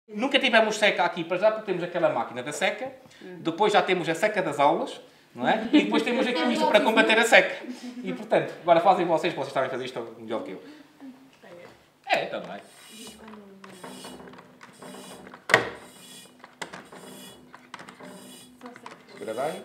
Nunca tivemos seca aqui, para já, porque temos aquela máquina da seca, depois já temos a seca das aulas, não é? E depois temos aqui isto para combater a seca. E, portanto, agora fazem vocês sabem fazer isto melhor que eu. É, também. Segura bem.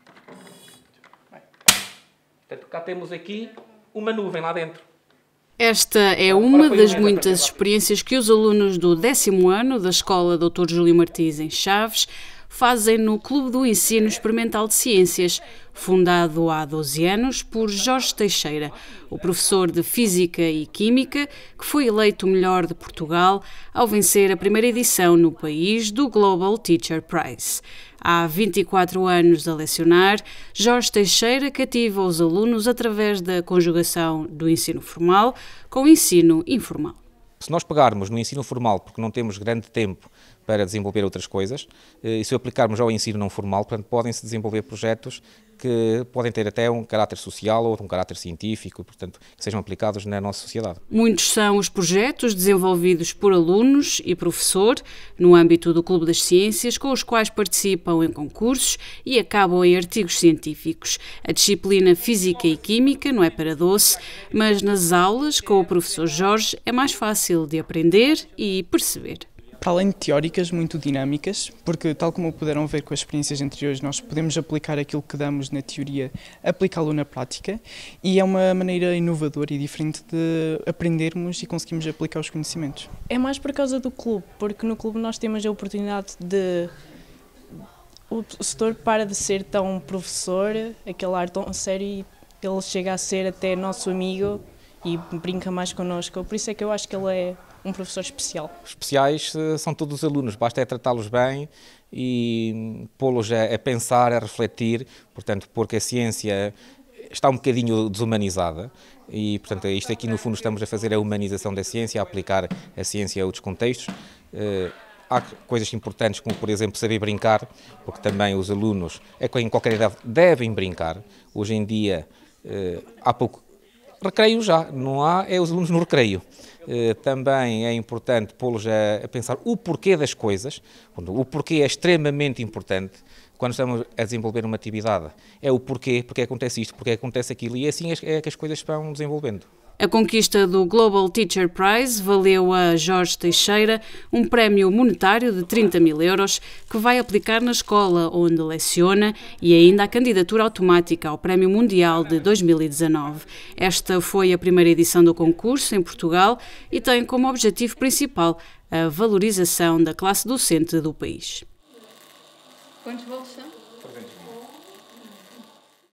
Portanto, cá temos aqui uma nuvem lá dentro. Esta é uma das muitas experiências que os alunos do 10º ano da Escola Dr. Júlio Martins, em Chaves, fazem no Clube do Ensino Experimental de Ciências, fundado há 12 anos por Jorge Teixeira, o professor de Física e Química, que foi eleito o melhor de Portugal ao vencer a primeira edição no país do Global Teacher Prize. Há 24 anos a lecionar, Jorge Teixeira cativa os alunos através da conjugação do ensino formal com o ensino informal. Se nós pegarmos no ensino formal, porque não temos grande tempo para desenvolver outras coisas, e se aplicarmos ao ensino não formal, portanto, podem-se desenvolver projetos que podem ter até um caráter social ou um caráter científico, portanto, que sejam aplicados na nossa sociedade. Muitos são os projetos desenvolvidos por alunos e professor no âmbito do Clube das Ciências, com os quais participam em concursos e acabam em artigos científicos. A disciplina Física e Química não é para doce, mas nas aulas com o professor Jorge é mais fácil de aprender e perceber. Para além de teóricas, muito dinâmicas, porque tal como puderam ver com as experiências anteriores, nós podemos aplicar aquilo que damos na teoria, aplicá-lo na prática, e é uma maneira inovadora e diferente de aprendermos e conseguirmos aplicar os conhecimentos. É mais por causa do clube, porque no clube nós temos a oportunidade de... O setor para de ser tão professor, aquele ar tão sério, e ele chega a ser até nosso amigo e brinca mais connosco, por isso é que eu acho que ele é um professor especial. Os especiais são todos os alunos, basta é tratá-los bem e pô-los a pensar, a refletir, portanto, porque a ciência está um bocadinho desumanizada e, portanto, isto aqui no fundo estamos a fazer a humanização da ciência, a aplicar a ciência a outros contextos. Há coisas importantes como, por exemplo, saber brincar, porque também os alunos, em qualquer idade, devem brincar. Hoje em dia, há pouco recreio já, não há, é os alunos no recreio. Também é importante pô-los a pensar o porquê das coisas, o porquê é extremamente importante quando estamos a desenvolver uma atividade. É o porquê, porque acontece isto, porque acontece aquilo, e assim é que as coisas vão desenvolvendo. A conquista do Global Teacher Prize valeu a Jorge Teixeira um prémio monetário de 30 mil euros que vai aplicar na escola onde leciona e ainda a candidatura automática ao Prémio Mundial de 2019. Esta foi a primeira edição do concurso em Portugal e tem como objetivo principal a valorização da classe docente do país. Quantos votos são? 300.